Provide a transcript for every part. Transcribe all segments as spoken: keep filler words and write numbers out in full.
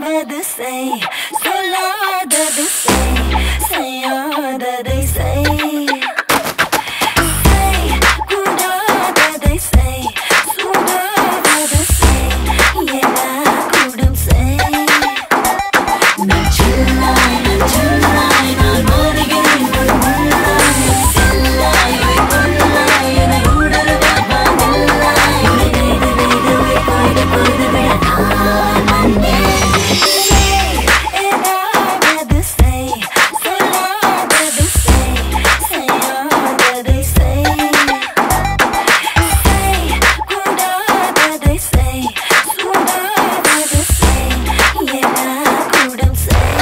சொல்லாதது செய், சொல்லாதது செய், செய்யாததை செய். கூடாததை செய், சூடாதது செய், எல்லா கூடும் செய். நான் சொல்லாய், நான் சொல்லாய், நான் வருகிறேன் கொள்ளாய், செல்லாய், கொள்ளாய், என உடலுறவா நில்லாய். வெய்து வெய்து கொய்து கொய்து விட நான் வந்தேன். செய், ஏதாவது செய், சொல்லாதது செய், செய்யாததை செய். செய், கூடாததை செய், சூடாதது செய், எல்லா கூடும் செய்.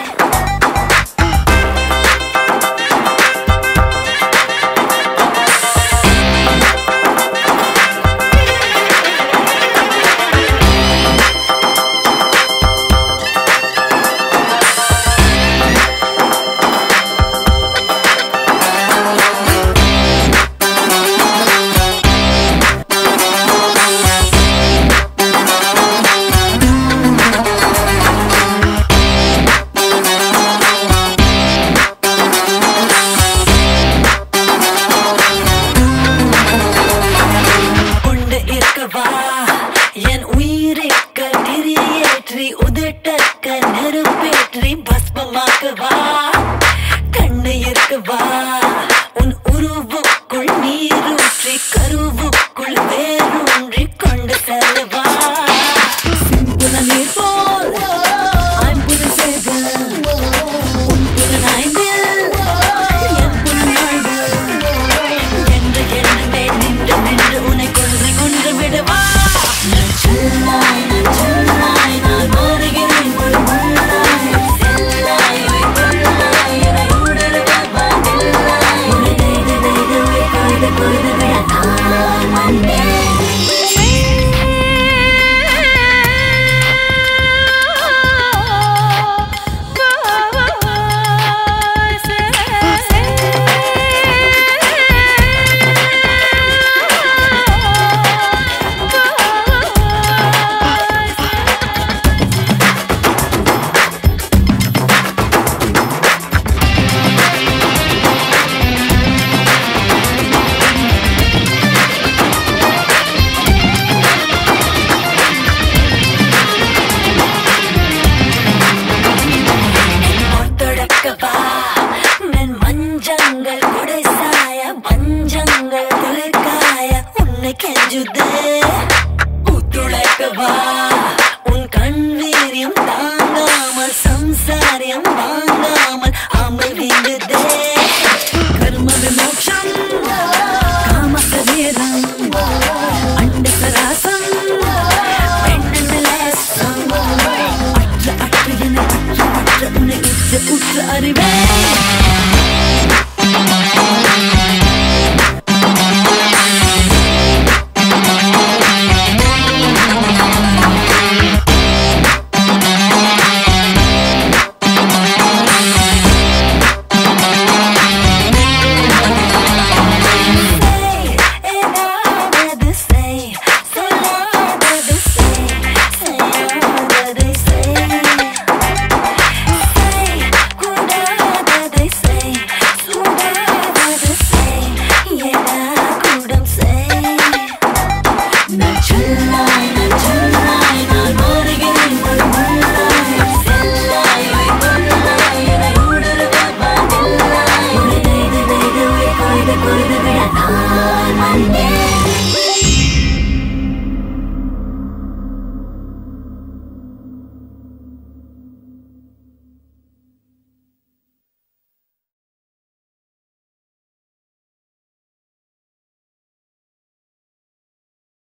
உண்டு இருக்கவா என் உயிரிக்க திரியேற்றி உதட்டக்க நெருப்பேற்றி பஸ்மமாக்கவா. கண்ணு இருக்கவா உன் உருவுக்குள் நீரூற்றி கருவுக்குள் வேரூன்றி கொண்டு செல்லவா. சிம்புல நீர் போல் ஐம்புல சேக உன் புலனாய்ந்தில் என் புலனாய்வு என்று எண்ணமே நின்று நின்று உன்னை கொன்று கொன்று விடுவா. நான் சொல்லாய், நான் சொல்லாய், நான் வருகிறேன் கொள்ளாய், செல்லாய், கொள்ளாய், என உடலுறவா நில்லாய். வெய்து வெய்து கொய்து கொய்து விட நான் வந்தேன். ஒத்துழைக்கவா மென் மஞ்சங்கள் குடை சாய பஞ்சங்கள் குளிர்காய உன்னை கெஞ்சுதே. ஒத்துழைக்கவா உன் கண் வீரியம் தாங்காமல் சம்சாரியம் வாங்காமல் அமல் வீங்குதே. கர்ம விமோட்சம் காம சரீரம் அண்ட சராசம் பெண்ணென்ன லேசம் அற்ற அற்ற என அற்ற அற்ற உன்னை உற்ற உற்ற அறிவே.